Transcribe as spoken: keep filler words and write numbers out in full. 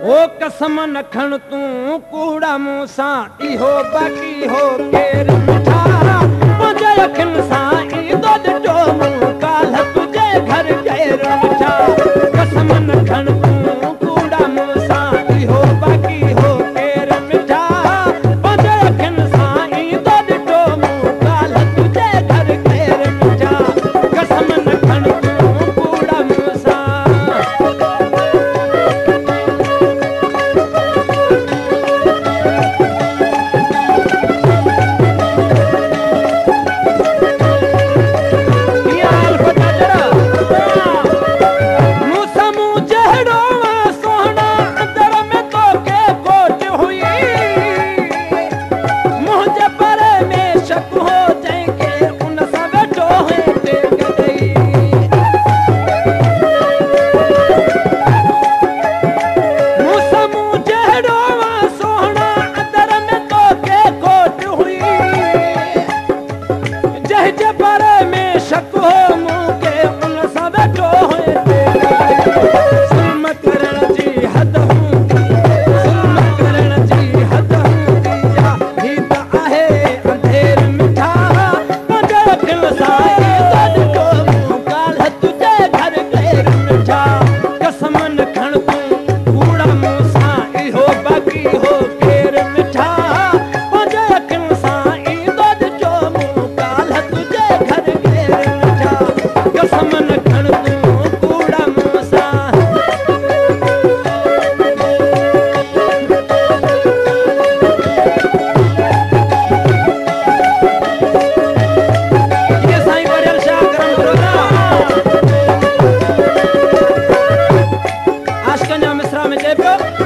ओ कसम न खण तूं कूड़ा मूं सां इहो बाक़ी हो केर मिठा मुंहिंजे अखियुनि सां ईंदो ॾिठो मूं काल्ह तुंहिंजे घर केर मिठा कसम न खण तूं कूड़ा मूं सां इहो बाक़ी हो केर मिठा मुंहिंजे अखियुनि सां ईंदो ॾिठो मूं काल्ह तुंहिंजे घर केर मिठा कसम न खण तूं कूड़ा मूं सां में